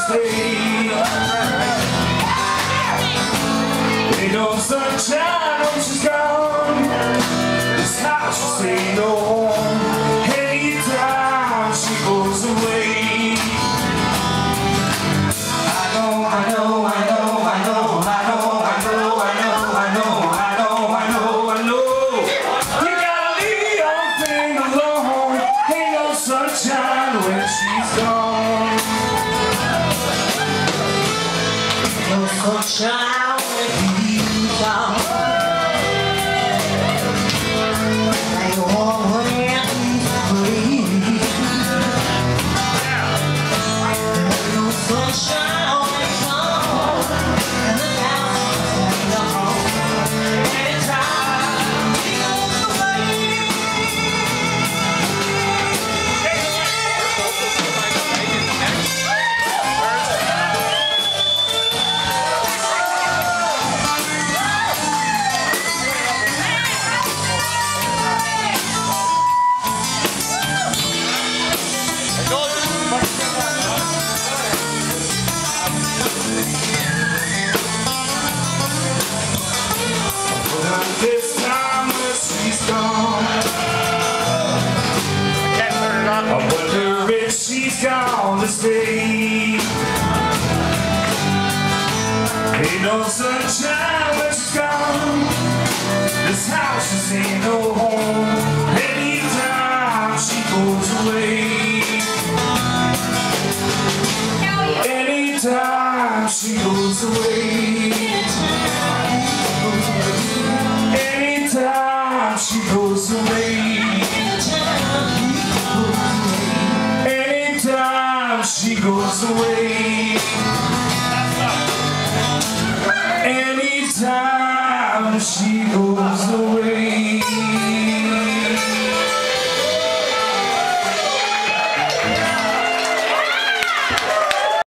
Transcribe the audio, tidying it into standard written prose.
stay. Ain't no sunshine when she's gone. This house will stay no home. Anytime she goes away. Sunshine when she's gone. No sunshine when she's gone. Like a warm wind breeze. No sunshine when she's gone. And the house is gone. Anytime she goes away. This time that she's gone, I wonder if she's gone to stay. Ain't no sunshine when she's gone. This house is ain't no home. Anytime she goes away. Anytime she goes away. Anytime she goes away. Anytime she goes away. Anytime she goes away.